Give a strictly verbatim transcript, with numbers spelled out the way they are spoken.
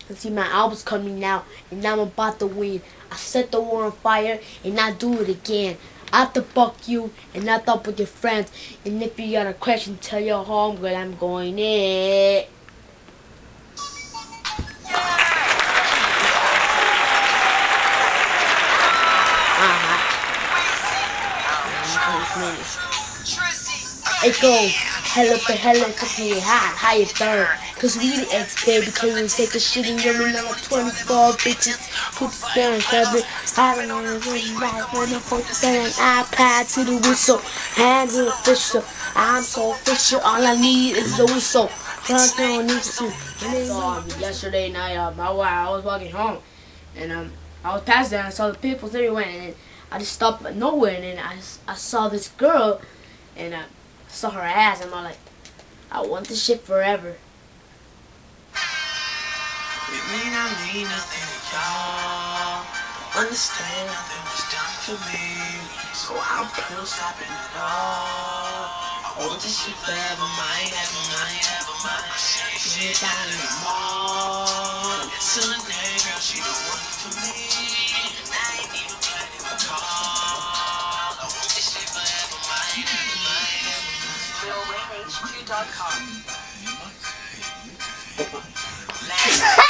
See, my album's coming out, and now I'm about to win. I set the world on fire, and I do it again. I have to fuck you, and not up with your friends. And if you got a question, tell your homegirl I'm going in. It go hella for hella, cause we hot, how you burn. Cause we the ex baby, cause we take a shit and you're another twenty-four bitches. Put the down, seven. I don't know if it's right when I put the an iPad to the whistle. Hands are official, I'm so official. All I need is the whistle. I don't need to. So, um, yesterday night, um, I, I was walking home, and um, I was passing and I saw the people everywhere, and I just stopped at nowhere, and then I, I saw this girl, and I saw her ass, and I'm like, I want this shit forever. It may not mean nothing to y'all. Understand nothing was done for me, so I don't plan on stopping at all. I want this shit forever, mine, ever mine, ever mine. Get down in the mall. It's a name, girl, she the one for me. And I ain't even planning to call. I want this shit forever, mine, ever mine, ever mine. Real Wayne H Q dot com